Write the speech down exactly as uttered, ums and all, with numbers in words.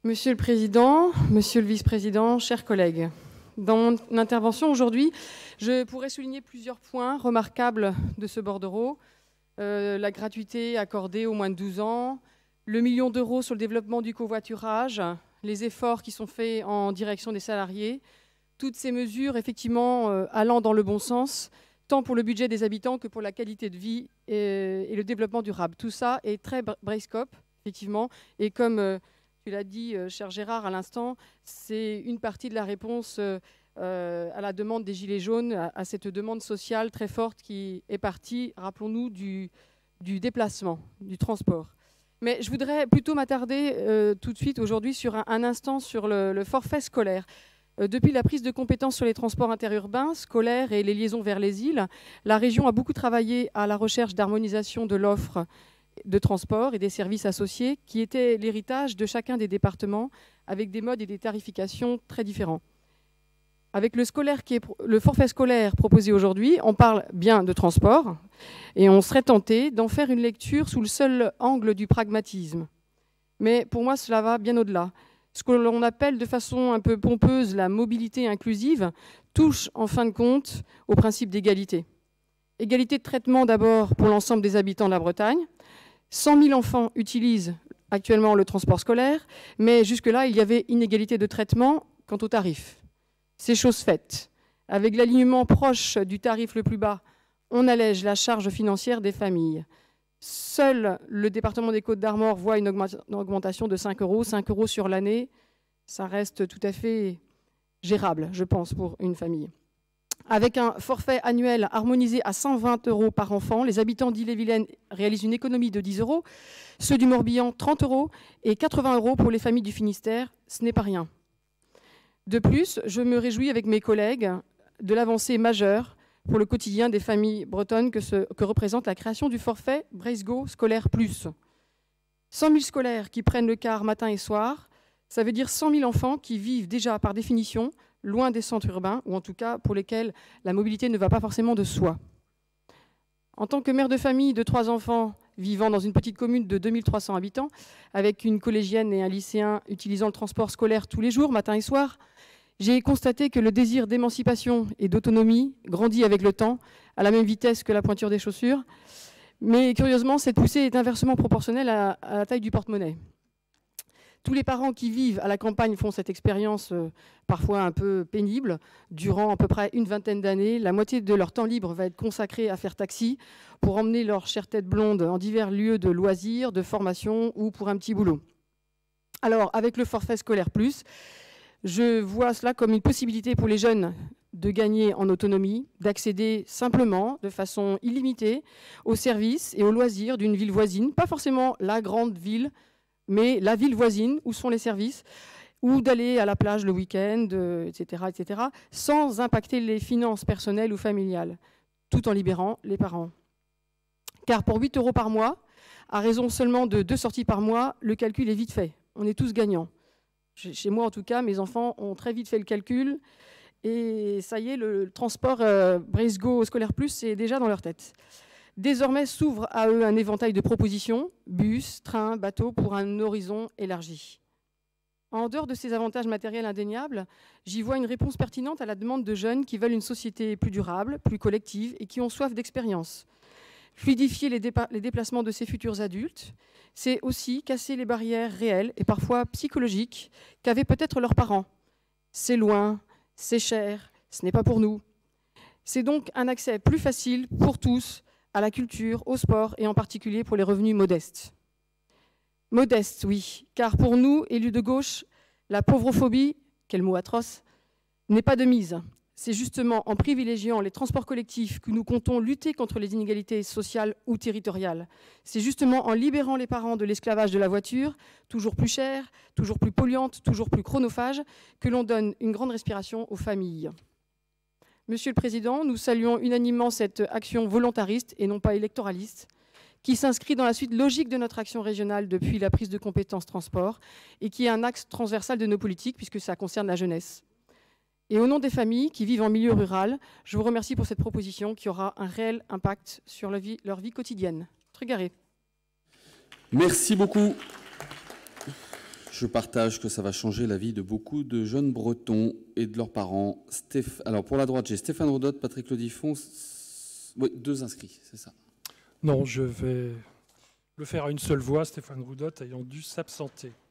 Monsieur le Président, Monsieur le Vice-président, chers collègues, dans mon intervention aujourd'hui, je pourrais souligner plusieurs points remarquables de ce bordereau. Euh, la gratuité accordée aux moins de douze ans, le million d'euros sur le développement du covoiturage, les efforts qui sont faits en direction des salariés, toutes ces mesures effectivement euh, allant dans le bon sens, tant pour le budget des habitants que pour la qualité de vie et, et le développement durable. Tout ça est très Braille-scope, effectivement, et comme euh, tu l'as dit, euh, cher Gérard, à l'instant, c'est une partie de la réponse euh, euh, à la demande des Gilets jaunes, à, à cette demande sociale très forte qui est partie, rappelons-nous, du, du déplacement, du transport. Mais je voudrais plutôt m'attarder euh, tout de suite aujourd'hui sur un, un instant sur le, le forfait scolaire. Euh, depuis la prise de compétence sur les transports interurbains, scolaires et les liaisons vers les îles, la région a beaucoup travaillé à la recherche d'harmonisation de l'offre de transport et des services associés qui étaient l'héritage de chacun des départements avec des modes et des tarifications très différents. Avec le, scolaire qui est, le forfait scolaire proposé aujourd'hui, on parle bien de transport et on serait tenté d'en faire une lecture sous le seul angle du pragmatisme. Mais pour moi, cela va bien au-delà. Ce que l'on appelle de façon un peu pompeuse la mobilité inclusive touche en fin de compte au principe d'égalité. Égalité de traitement d'abord pour l'ensemble des habitants de la Bretagne. cent mille enfants utilisent actuellement le transport scolaire, mais jusque-là, il y avait inégalité de traitement quant au tarif. C'est chose faite. Avec l'alignement proche du tarif le plus bas, on allège la charge financière des familles. Seul le département des Côtes-d'Armor voit une augmentation de cinq euros. cinq euros sur l'année, ça reste tout à fait gérable, je pense, pour une famille. Avec un forfait annuel harmonisé à cent vingt euros par enfant, les habitants d'Ille-et-Vilaine réalisent une économie de dix euros, ceux du Morbihan trente euros et quatre-vingts euros pour les familles du Finistère. Ce n'est pas rien. De plus, je me réjouis avec mes collègues de l'avancée majeure pour le quotidien des familles bretonnes que, ce, que représente la création du forfait Braille-Go Scolaire Plus. cent mille scolaires qui prennent le car matin et soir, ça veut dire cent mille enfants qui vivent déjà par définition loin des centres urbains, ou en tout cas pour lesquels la mobilité ne va pas forcément de soi. En tant que mère de famille de trois enfants vivant dans une petite commune de deux mille trois cents habitants, avec une collégienne et un lycéen utilisant le transport scolaire tous les jours, matin et soir, j'ai constaté que le désir d'émancipation et d'autonomie grandit avec le temps, à la même vitesse que la pointure des chaussures. Mais curieusement, cette poussée est inversement proportionnelle à, à la taille du porte-monnaie. Tous les parents qui vivent à la campagne font cette expérience euh, parfois un peu pénible. Durant à peu près une vingtaine d'années, la moitié de leur temps libre va être consacrée à faire taxi pour emmener leur chère tête blonde en divers lieux de loisirs, de formation ou pour un petit boulot. Alors, avec le forfait scolaire plus, je vois cela comme une possibilité pour les jeunes de gagner en autonomie, d'accéder simplement, de façon illimitée, aux services et aux loisirs d'une ville voisine, pas forcément la grande ville, mais la ville voisine, où sont les services, ou d'aller à la plage le week-end, euh, et cetera, et cetera, sans impacter les finances personnelles ou familiales, tout en libérant les parents. Car pour huit euros par mois, à raison seulement de deux sorties par mois, le calcul est vite fait. On est tous gagnants. Chez moi, en tout cas, mes enfants ont très vite fait le calcul, et ça y est, le transport euh, Braille-Go Scolaire Plus, c'est déjà dans leur tête. Désormais s'ouvre à eux un éventail de propositions, bus, trains, bateaux, pour un horizon élargi. En dehors de ces avantages matériels indéniables, j'y vois une réponse pertinente à la demande de jeunes qui veulent une société plus durable, plus collective et qui ont soif d'expérience. Fluidifier les, les déplacements de ces futurs adultes, c'est aussi casser les barrières réelles et parfois psychologiques qu'avaient peut-être leurs parents. C'est loin, c'est cher, ce n'est pas pour nous. C'est donc un accès plus facile pour tous à la culture, au sport et en particulier pour les revenus modestes. Modestes, oui, car pour nous, élus de gauche, la pauvrophobie, quel mot atroce, n'est pas de mise. C'est justement en privilégiant les transports collectifs que nous comptons lutter contre les inégalités sociales ou territoriales. C'est justement en libérant les parents de l'esclavage de la voiture, toujours plus chère, toujours plus polluante, toujours plus chronophage, que l'on donne une grande respiration aux familles. Monsieur le Président, nous saluons unanimement cette action volontariste et non pas électoraliste qui s'inscrit dans la suite logique de notre action régionale depuis la prise de compétences transport et qui est un axe transversal de nos politiques puisque ça concerne la jeunesse. Et au nom des familles qui vivent en milieu rural, je vous remercie pour cette proposition qui aura un réel impact sur leur vie, leur vie quotidienne. Trégaré. Merci beaucoup. Je partage que ça va changer la vie de beaucoup de jeunes Bretons et de leurs parents. Stéph... Alors, pour la droite, j'ai Stéphane Rodotte, Patrick Lodifon. Oui, deux inscrits, c'est ça. Non, je vais le faire à une seule voix, Stéphane Rodotte ayant dû s'absenter.